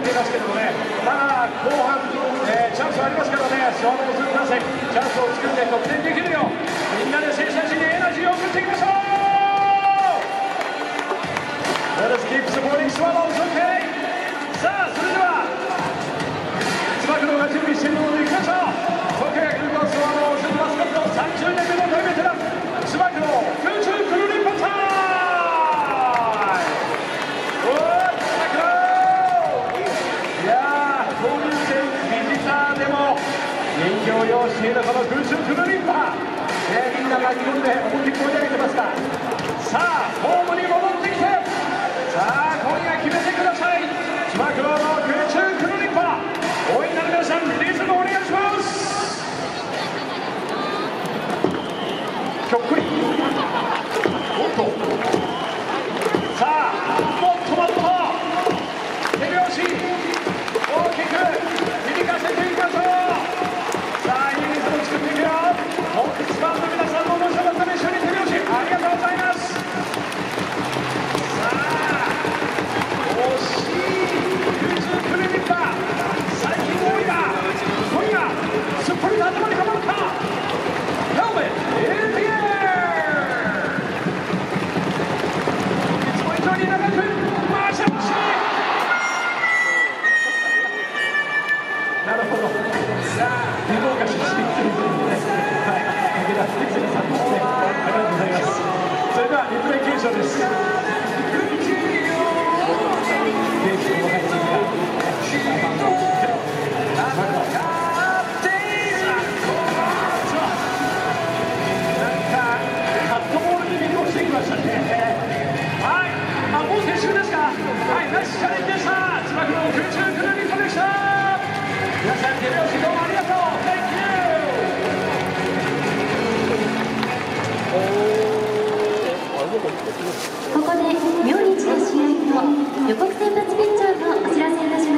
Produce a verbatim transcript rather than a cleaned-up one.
ていますけれどもね、まあ後半、えー、チャンスありますからね、スワローズ打線、チャンスを作って得点できるよう、みんなで選手たちにエナジーを送っていきましょう。Let us keep supporting Swallows, okay? さあ、それではつば九郎が準備しているのでいきましょう。東京ヤクルトスワローズマスコットさんじゅうねんめの大ベテラン、つば九郎空中くるりんぱタイム。おー、つば九郎、いやー、交流戦ビジターでも人気を要しているこの空中くるりんぱ、えー、みんな巻き込んで思いっきり盛り上げてますが、さあホームに戻ってきて、さあ今夜決めてください。つば九郎の空中くるりんぱ、応援の皆さんリズムお願いします。ひょっこり、おっと、さあもっともっと手拍子大きく響かせていきましょう。さあいいリズムを作っていくよ。ホークスファンの皆さんも面白かったら一緒に手拍子ありがとうございます。さあ惜しい空中くるりんぱ、最近多いが今夜すっぽりと頭にかまるか。ヘルメットインディエア、いつも以上に長くマーシャルシー。なるほど、さあ手動かししていってるというね、はい、武田哲也さんですね、ありがとうございます。それではリプレイ検証です。ベースの若いチームがカットボールに移動してきましたね。はい、あ、もう撤収ですか。はい、ナイスチャレンジでした。つば九郎空中くるりんぱでした。皆さん手拍子どうもありがとう。 Thank you。 ここで明日の試合の予告先発ピッチャーのお知らせいたします。